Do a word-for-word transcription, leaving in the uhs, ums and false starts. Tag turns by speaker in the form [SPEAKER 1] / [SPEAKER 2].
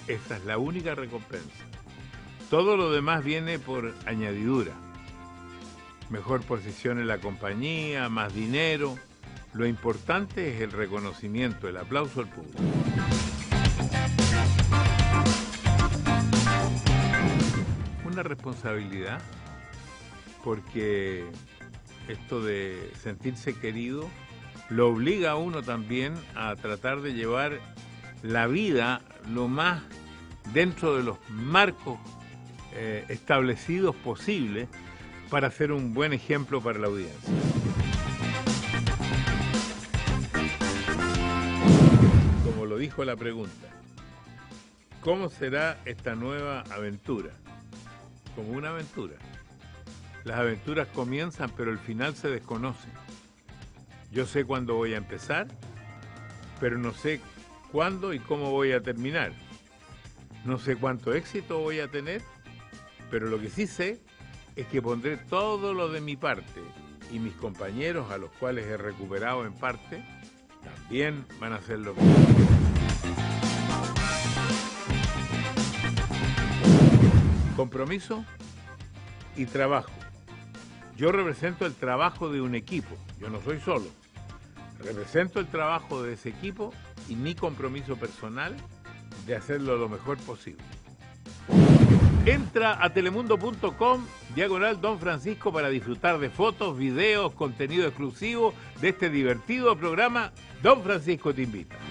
[SPEAKER 1] Esa es la única recompensa. Todo lo demás viene por añadidura. Mejor posición en la compañía, más dinero. Lo importante es el reconocimiento, el aplauso al público. Una responsabilidad, porque esto de sentirse querido lo obliga a uno también a tratar de llevar la vida lo más dentro de los marcos eh, establecidos posibles para ser un buen ejemplo para la audiencia. Como lo dijo la pregunta, ¿cómo será esta nueva aventura? Como una aventura. Las aventuras comienzan, pero el final se desconoce. Yo sé cuándo voy a empezar, pero no sé cuándo y cómo voy a terminar. No sé cuánto éxito voy a tener, pero lo que sí sé es que pondré todo lo de mi parte, y mis compañeros, a los cuales he recuperado en parte, también van a hacer lo mismo. Compromiso y trabajo. Yo represento el trabajo de un equipo, yo no soy solo. Represento el trabajo de ese equipo y mi compromiso personal de hacerlo lo mejor posible. Entra a telemundo punto com, diagonal Don Francisco, para disfrutar de fotos, videos, contenido exclusivo de este divertido programa. Don Francisco te invita.